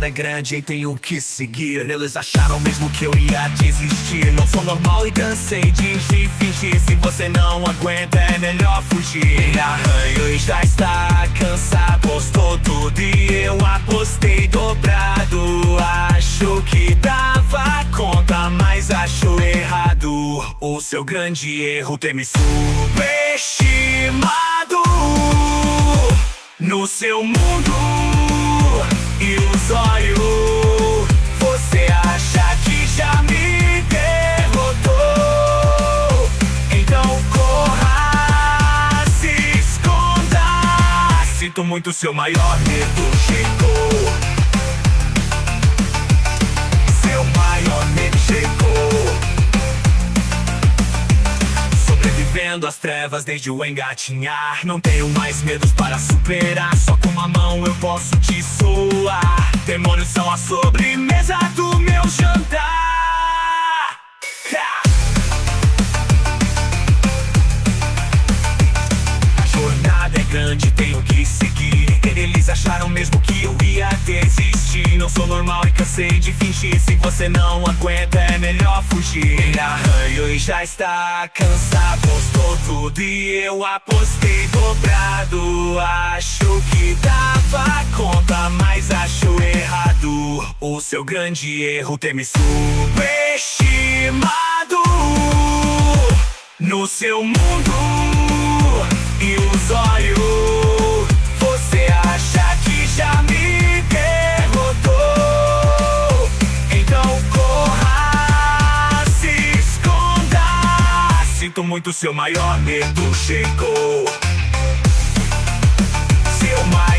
é grande e tenho que seguir. Eles acharam mesmo que eu ia desistir. Não sou normal e cansei de fingir. Se você não aguenta é melhor fugir. Arranho e já está cansado. Postou tudo e eu apostei dobrado. Acho que dava conta, mas acho errado. O seu grande erro ter me subestimado. No seu mundo e os olhos, você acha que já me derrotou. Então corra, se esconda. Sinto muito, seu maior medo chegou. Seu maior medo chegou. Sobrevivendo às trevas desde o engatinhar. Não tenho mais medos para superar. Só com uma mão eu posso te soar. Demônios são a sobremesa do meu jantar. A jornada é grande, tenho que seguir. Eles acharam mesmo que eu ia desistir. Não sou normal e cansei de fingir. Se você não aguenta é melhor fugir. Arranho e já está cansado. Postou tudo e eu apostei dobrado. Acho que dava conta, mas acho errado. O seu grande erro ter me subestimado. No seu mundo e os olhos, você acha que já me derrotou. Então corra, se esconda. Sinto muito, seu maior medo chegou. Seu maior